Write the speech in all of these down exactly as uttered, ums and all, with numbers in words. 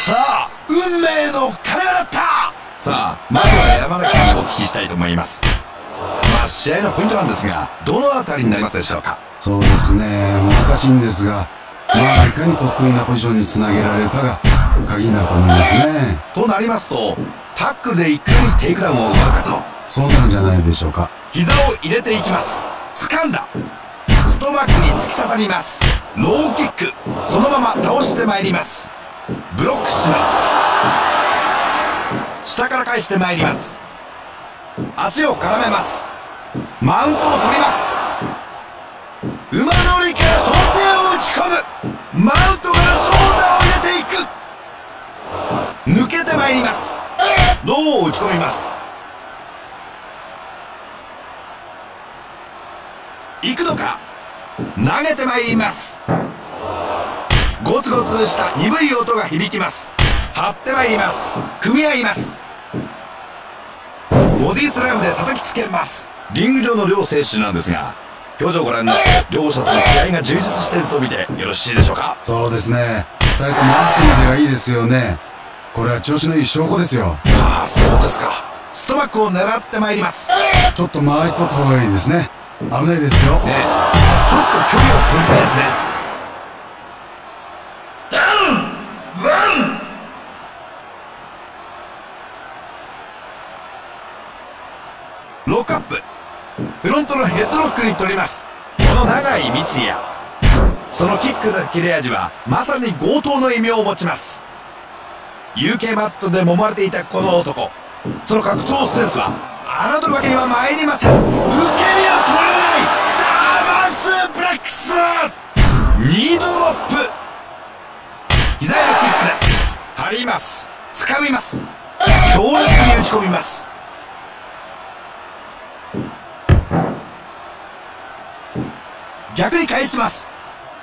さあ、運命の鐘が鳴った。さあ、まずは山崎さんにお聞きしたいと思います。まあ、試合のポイントなんですが、どのあたりになりますでしょうか。 そうですね、難しいんですが、まあ、いかに得意なポジションにつなげられるかが鍵になると思いますね。 となりますと、タックルでいかにテイクダウンを奪うかと。 そうなるんじゃないでしょうか。 膝を入れていきます。掴んだ。ストマックに突き刺さります。ローキック。そのまま倒してまいります。ブロックします。下から返してまいります。足を絡めます。マウントを取ります。馬乗りから小手を打ち込む。マウントからショーターを入れていく。抜けてまいります。ローを打ち込みます。行くのか。投げてまいります。ゴツゴツした鈍い音が響きます。張ってまいります。組み合います。ボディスラムで叩きつけます。リング上の両選手なんですが、表情をご覧になって両者との気合が充実していると見てよろしいでしょうか。 そうですね、ふたりともアスまでがいいですよね。これは調子のいい証拠ですよ。 ああ、そうですか。ストマックを狙ってまいります。 ちょっと間合い取った方がいいですね。危ないですよ。 ねえ、ちょっと距離を取りたいですね。ロックアップ。フロントのヘッドロックに取ります。この長い三ツ矢。そのキックの切れ味はまさに強盗の異名を持ちます。ユーケー マットで揉まれていたこの男、その格闘センスは侮るわけには参りません。受け身を取れないジャーマンスープレックス。ニードロップ。膝へのキックです。張ります。掴みます。強烈に打ち込みます。逆に返します。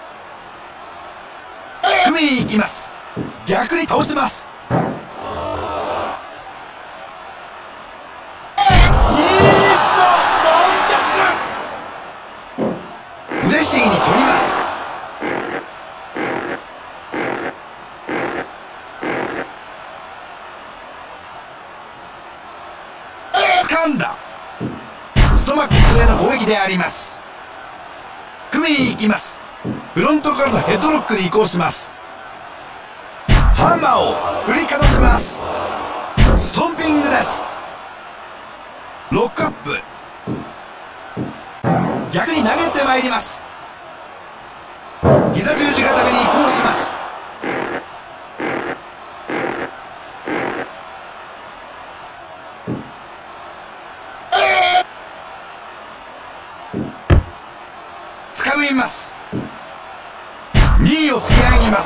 組みに行きます。逆に倒します。嬉しいに取ります。掴んだ。ストマックへの攻撃であります。組みに行きます。フロントからのヘッドロックに移行します。ハンマーを振りかざします。ストンピングです。ロックアップ。逆に投げてまいります。膝十字固めに移行します。掴みます。にいを突き上げます。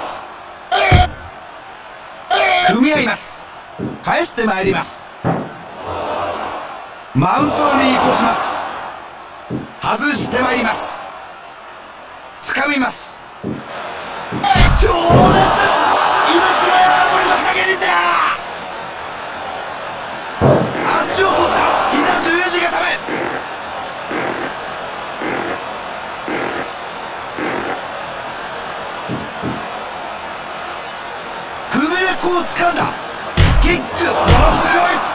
組み合います。返してまいります。マウントに移行します。外してまいります。掴みます。強烈。今くらいは森の陰にだ。足を取った。膝十字固め。首根っこを掴んだ。キックものすごい。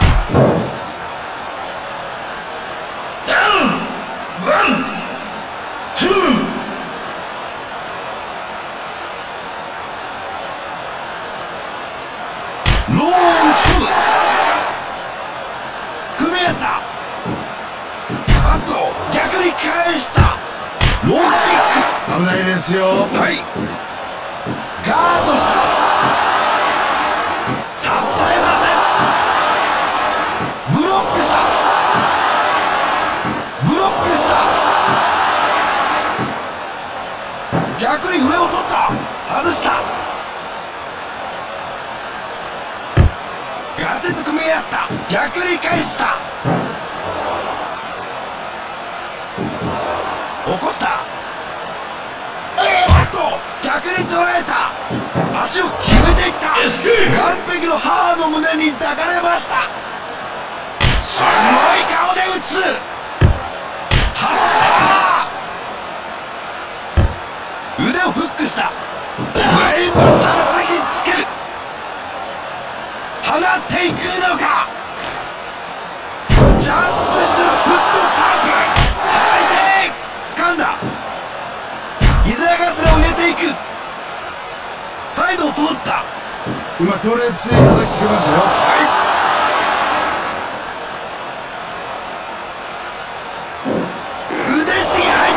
ローを打ち込む。組み合った。あと逆に返した。ローキック。 危ないですよ。 はい。ガードした。させません。ブロックした。ブロックした。逆に上を取った。外した。ガチッと組み合った。逆に返した。起こした。あと逆に捉えた。足を決めていった。完璧の母の胸に抱かれました。すごい顔で打つ。張った。腕をフックした。ブレインバスターで叩きつける。 っていくのか。ジャンプしてのフットスタンプ、回転掴んだ。膝頭を入れていく。サイドを通った。 今強烈に叩きつけましたよ。 はい、腕しが入った。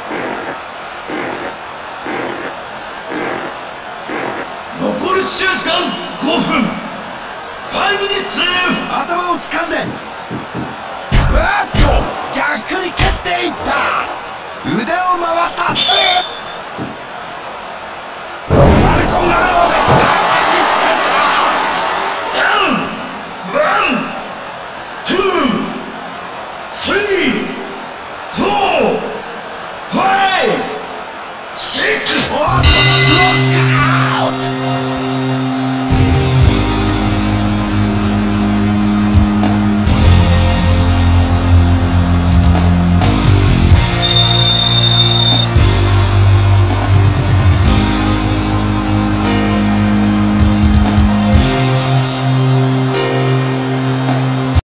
残り試合時間ごふん。ファイブミニッツ。 頭を掴んで、うわっと逆に蹴っていった。腕を回した。